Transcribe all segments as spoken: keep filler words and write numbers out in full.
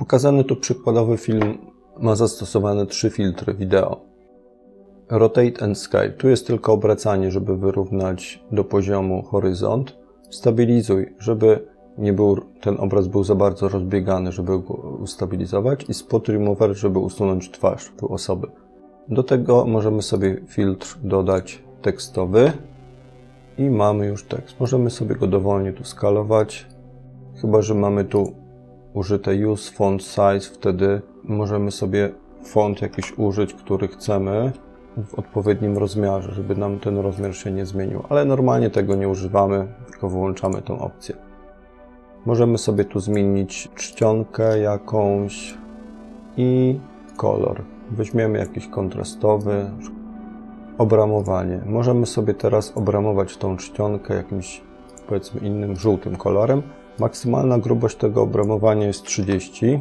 Pokazany tu przykładowy film ma zastosowane trzy filtry wideo. Rotate and Scale. Tu jest tylko obracanie, żeby wyrównać do poziomu horyzont. Stabilizuj, żeby nie był, ten obraz był za bardzo rozbiegany, żeby go ustabilizować. I Spot Remover, żeby usunąć twarz tej osoby. Do tego możemy sobie filtr dodać tekstowy. I mamy już tekst. Możemy sobie go dowolnie tu skalować. Chyba że mamy tu użyte Use Font Size, wtedy możemy sobie font jakiś użyć, który chcemy w odpowiednim rozmiarze, żeby nam ten rozmiar się nie zmienił. Ale normalnie tego nie używamy, tylko wyłączamy tą opcję. Możemy sobie tu zmienić czcionkę jakąś i kolor. Weźmiemy jakiś kontrastowy. Obramowanie. Możemy sobie teraz obramować tą czcionkę jakimś, powiedzmy, innym żółtym kolorem. Maksymalna grubość tego obramowania jest trzydzieści.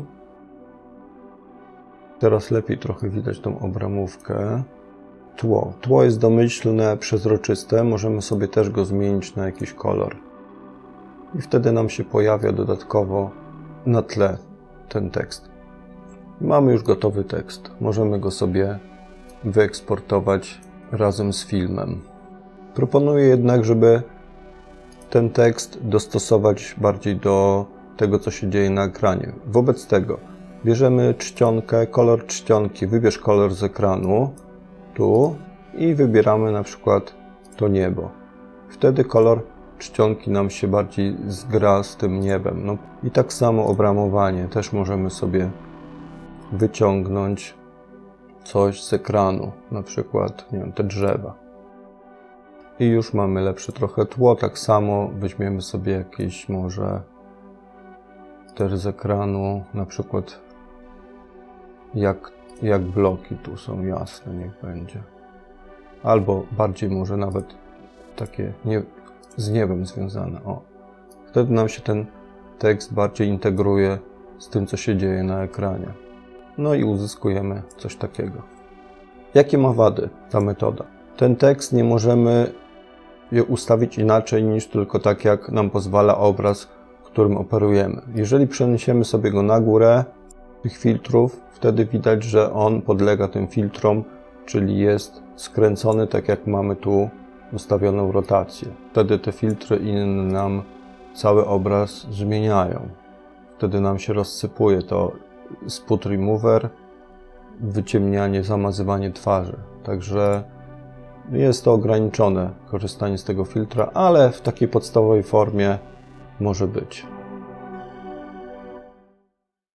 Teraz lepiej trochę widać tą obramówkę. Tło. Tło jest domyślne, przezroczyste. Możemy sobie też go zmienić na jakiś kolor. I wtedy nam się pojawia dodatkowo na tle ten tekst. Mamy już gotowy tekst. Możemy go sobie wyeksportować razem z filmem. Proponuję jednak, żeby ten tekst dostosować bardziej do tego, co się dzieje na ekranie. Wobec tego bierzemy czcionkę, kolor czcionki, wybierz kolor z ekranu, tu i wybieramy na przykład to niebo. Wtedy kolor czcionki nam się bardziej zgra z tym niebem. No i tak samo obramowanie. Też możemy sobie wyciągnąć coś z ekranu, na przykład, nie wiem, te drzewa. I już mamy lepsze trochę tło. Tak samo weźmiemy sobie jakieś może też z ekranu, na przykład jak, jak bloki tu są jasne, niech będzie. Albo bardziej może nawet takie nie, z niebem związane. O. Wtedy nam się ten tekst bardziej integruje z tym, co się dzieje na ekranie. No i uzyskujemy coś takiego. Jakie ma wady ta metoda? Ten tekst nie możemy ustawić inaczej niż tylko tak, jak nam pozwala obraz, którym operujemy. Jeżeli przeniesiemy sobie go na górę tych filtrów, wtedy widać, że on podlega tym filtrom, czyli jest skręcony tak, jak mamy tu ustawioną rotację. Wtedy te filtry inne nam cały obraz zmieniają. Wtedy nam się rozsypuje to Spot Remover, wyciemnianie, zamazywanie twarzy. Także jest to ograniczone korzystanie z tego filtra, ale w takiej podstawowej formie może być.